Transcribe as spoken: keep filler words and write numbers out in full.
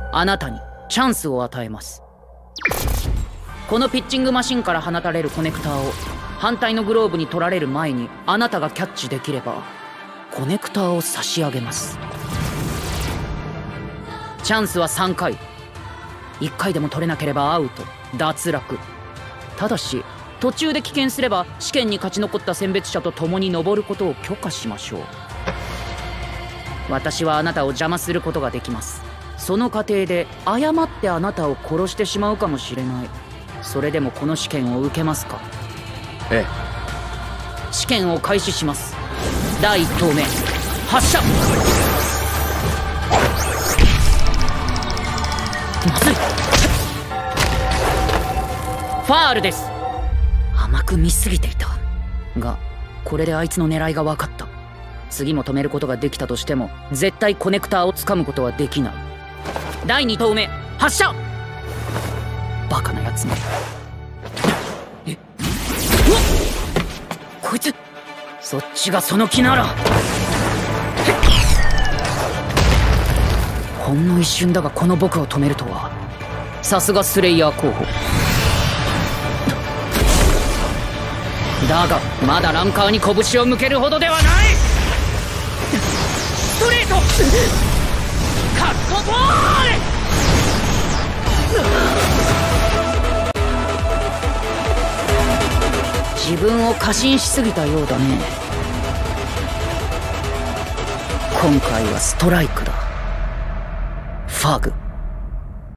あなたにチャンスを与えます。このピッチングマシンから放たれるコネクターを反対のグローブに取られる前にあなたがキャッチできればコネクターを差し上げます。チャンスはさんかい。いっかいでも取れなければアウト、脱落。ただし途中で棄権すれば試験に勝ち残った選別者と共に登ることを許可しましょう。私はあなたを邪魔することができます。その過程で誤ってあなたを殺してしまうかもしれない。それでもこの試験を受けますか？ ええ。 試験を開始します。だいいっ投目発射。まずい。ファールです。甘く見すぎていたが、これであいつの狙いが分かった。次も止めることができたとしても絶対コネクターを掴むことはできない。だいに投目発射。バカなやつめ。え、うわっ、こいつそっちがその気なら。ほんの一瞬だがこの僕を止めるとはさすがスレイヤー候補だが、まだランカーに拳を向けるほどではない。ストレートカットボール。自分を過信しすぎたようだね。今回はストライクだファグ。